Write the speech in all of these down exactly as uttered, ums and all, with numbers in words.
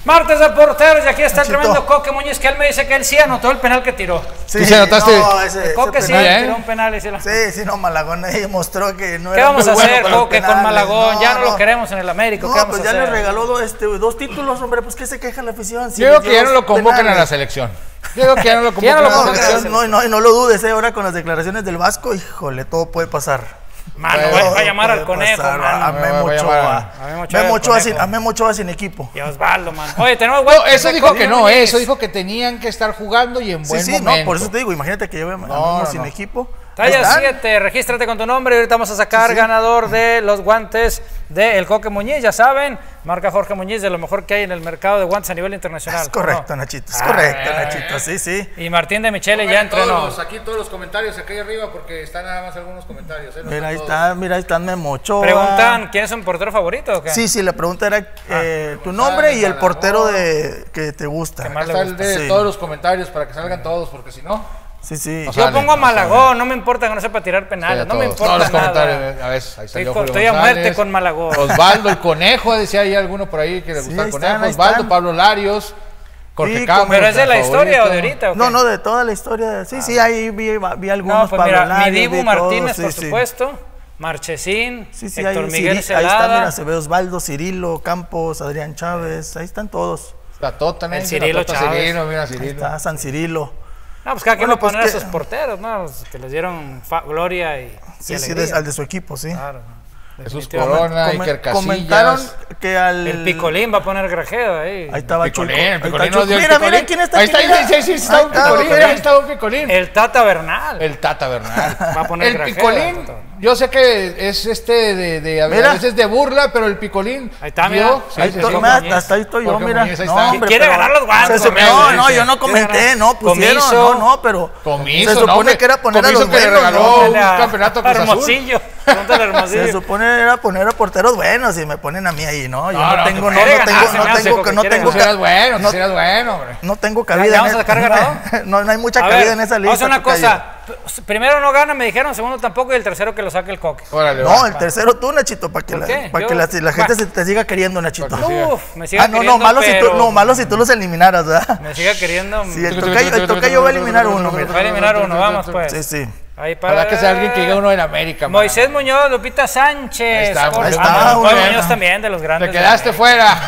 Martes de porteros, y aquí está el Nachito. tremendo Coque Muñiz, que él me dice que él sí anotó el penal que tiró. Sí, ¿Tú se anotaste? No, ese, ese Coque sí penal, ¿eh? tiró un penal y se la... Sí, sí, no, Malagón ahí mostró que no ¿Qué era vamos muy a bueno hacer, con los Coque, con penales. Malagón? Ya no lo queremos en el América. No, ¿Qué vamos pues a ya hacer? le regaló dos, este, dos títulos, hombre, pues ¿qué se queja la afición? Si Yo creo les que ya dio no lo dos convocan a penales. la selección. Yo creo que ya no lo Ya convocan no lo a la convocan a la selección. No, no, y no lo dudes, eh, ahora con las declaraciones del Vasco, híjole, todo puede pasar. Mano, Todo va, va a llamar al puede conejo, pasar, mano. a Memo Va a Ochoa. llamar a Memo Ochoa Memo al Ochoa sin- conejo. a Memo Ochoa sin equipo. Y Osvaldo, mano. Oye, tenemos... No, eso de dijo Coque que no, Muñiz. eso dijo que tenían que estar jugando y en Sí, buen sí, momento. no, por eso te digo, imagínate que lleve a No, Memo no, sin no. equipo. Ahí Talla están. siete, regístrate con tu nombre y ahorita vamos a sacar Sí, sí. ganador de los guantes del Coque Muñiz, ya saben, marca Jorge Muñiz, de lo mejor que hay en el mercado de guantes a nivel internacional. Es correcto, ¿no? Nachito, es Ah, correcto, eh, Nachito, sí, sí. Y Martín de Michele ya entrenó. Aquí todos los comentarios, aquí arriba, porque están nada más algunos comentarios. ¿eh? No Mira, ahí están está, mira, ahí están Memo Ochoa. Preguntan, ¿quién es un portero favorito o qué? Sí, sí, la pregunta era eh, tu González, nombre y el Malagón. portero de, que te gusta. Que todos. más Acá le está el de Sí. todos los comentarios para que salgan todos, porque si no... Sí, sí. O sea, Yo pongo a no Malagón, no me importa que no sepa tirar penales, no me todos, importa todos los nada. comentarios, a ver, ahí salió Estoy, Julio estoy a González, muerte con Malagón. Osvaldo el Conejo, decía ahí alguno por ahí que le Sí, gusta el ahí Conejo. están, ahí Osvaldo, están. Pablo Larios, Jorge Sí, Campos. ¿Pero es de la el historia o de favorito. ahorita o qué? No, no, de toda la historia. Sí, sí, ahí vi, vi algunos. No, pues Pablo mira, Larios, mi Dibu vi Martínez, todos, por sí, sí. supuesto, Marchesín, Sí, sí, Héctor ahí, Miguel Ciri- ahí está, Celada. mira, se ve Osvaldo, Cirilo, Campos, Adrián Chávez, ahí están todos. La Tota, ¿no? El La Cirilo Tota Chávez. Cirilo, mira, Ahí Cirilo. está San Cirilo. No, pues cada quien Bueno, va a pues poner que- a sus porteros, ¿no? Los que les dieron fa- gloria y, y Sí, sí, alegría. de- al de su equipo, sí. Claro, Jesús definitivamente. Corona, Comen- Iker comentaron Casillas. que al... El Picolín va a poner Grajeda ahí. Ahí estaba Picolín, Chuco. el Ahí está Picolín Chuco. nos dio el Mira, Picolín. mira, ¿quién está Ahí aquí? está, Mira. sí, sí, sí, está Ahí un Picolín, Picolín. ahí está un Picolín. El Tata Bernal. El Tata Bernal. Va a poner El Grajeda, Picolín, Tata. yo sé que es este de, de a Mira. veces de burla, pero el Picolín. Ahí está, dio- mira. sí, Ahí sí, estoy, sí, mira, Muñiz. hasta ahí estoy yo, Jorge mira. Muñiz, ahí No, está. hombre, Quiere pero ganar los guantes, se hombre, supo- No, sí, no, sí. yo no Quiere comenté, ganar. no, pusieron, Comiso. no, no, pero Comiso, se no, supone hombre. que era poner a Comiso los que le buenos, regaló ¿no? un A- campeonato a Cruz Azul. Hermosillo. Pregúntale a Hermosillo. Se supone era poner a porteros buenos y me ponen a mí ahí, ¿no? Yo No, no, no, tengo, te no, quiere no ganar, tengo, se no me hace, tengo, porque no quiere tengo, Tú serás ca- bueno, tú no- serás bueno, hombre. no tengo ¿Ya- cabida. ya en vamos a es- sacar ganador? No, no hay mucha A cabida ver, en esa vamos a lista. hacer una tocayo. cosa. P- Primero no gana, me dijeron, segundo tampoco, y el tercero que lo saque el Coque. Órale, No, va. el tercero tú, Nachito, para que, ¿Por la, qué? para Yo- que la, la gente va. se te siga queriendo, Nachito. Para que siga. Uf, me sigue Ah, no, no, queriendo, malo si tú, pero- no, malo si tú los eliminaras, ¿verdad? Me sigue queriendo. Sí, el tocayo, el tocayo va a eliminar uno, mira. Va a eliminar uno, vamos pues. Sí, sí. Ahí para. Ojalá que sea alguien que diga uno en América, man. Moisés Muñoz, Lupita Sánchez. Ahí está, Jorge- ahí está, Ah, muy Moisés bien. Muñoz también, de los grandes. Te de quedaste América. fuera.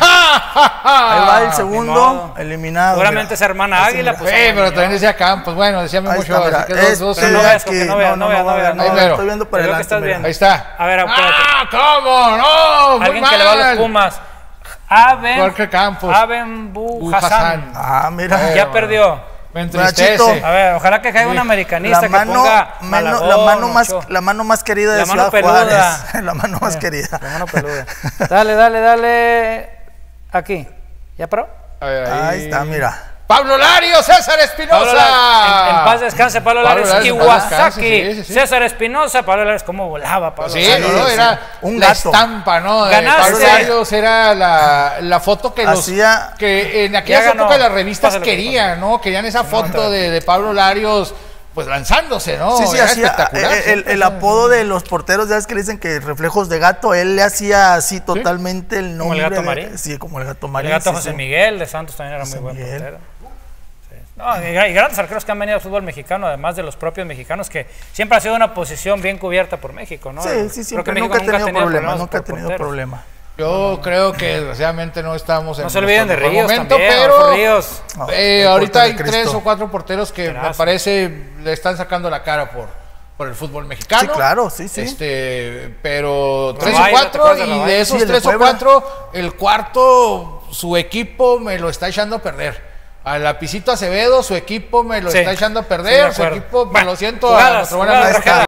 Ahí va el modo. segundo, eliminado. Seguramente mira. es hermana Águila. Pues, Sí, pero también decía Campos. Bueno, decía Ahí mucho. está, mira, Así que dos, dos, este no sí. veas, aquí, porque no veas, no veas, no veas, no, Ahí no, mero. estoy viendo por Es lo que delante, estás mira. viendo. Ahí está. A ver, apúrate. ¡Ah, cómo! ¡No! Muy Alguien que le va a los mal. Pumas. Aben. Jorge Campos. Aben Bu Hassan. Hassan. Ah, mira. Ya perdió. Me Nachito. entristece. A ver, ojalá que caiga un americanista La que mano, ponga mano- Malagón, la mano más, Ochoa. la mano más querida de La mano Ciudad peluda. Juárez. La mano más querida. La mano peluda. Dale, dale, dale. Aquí. ¿Ya paró? A ver, Ahí está, mira. Pablo Larios, César Pablo Espinosa. Larios, en, en paz descanse Pablo Pablo Larios. Larios, en paz Iwasaki. descanse, sí, sí, sí. César Espinosa. Pablo Larios, cómo volaba Pablo Sí, Larios. no, no, sí. era Un la gato. estampa, ¿no? De Ganaste. Pablo Larios era la, la foto que los Hacía- que en Ya aquellas ganó. épocas las revistas Pásale, querían, ¿no? Querían esa foto de, de Pablo Larios pues lanzándose, ¿no? Sí, sí, Era hacía espectacular. eh, el, el apodo de los porteros, ya ves que le dicen que reflejos de gato, él le hacía así totalmente el Como el nombre. gato de- Marín. Sí, como el gato El Marín. gato sí, José sí. Miguel de Santos también era muy José buen Miguel. portero. Sí. No, y, gra- y grandes arqueros que han venido al fútbol mexicano, además de los propios mexicanos, que siempre ha sido una posición bien cubierta por México, ¿no? Sí, Creo sí, que siempre. México Nunca ha tenido problemas, problemas nunca ha por tenido porteros. problema. Yo creo que desgraciadamente no estamos en No se olviden de nuestro mejor Ríos momento, también, pero Adolfo Ríos. No, eh, el ahorita portero hay de tres Cristo. o cuatro porteros que me Porterazo. parece le están sacando la cara por, por el fútbol mexicano. Sí, claro, sí, sí. Este, pero tres o Rabaida, ¿te cuatro acuerdas de y Rabaida? de esos Sí, el de tres o Puebla. cuatro, el cuarto, su equipo me lo está echando a perder. A Lapicito Acevedo, su equipo me lo Sí, está echando a sí, perder. de su acuerdo. equipo, me Bueno, lo siento jugadas, a nuestro buen jugadas, amigo Rajada.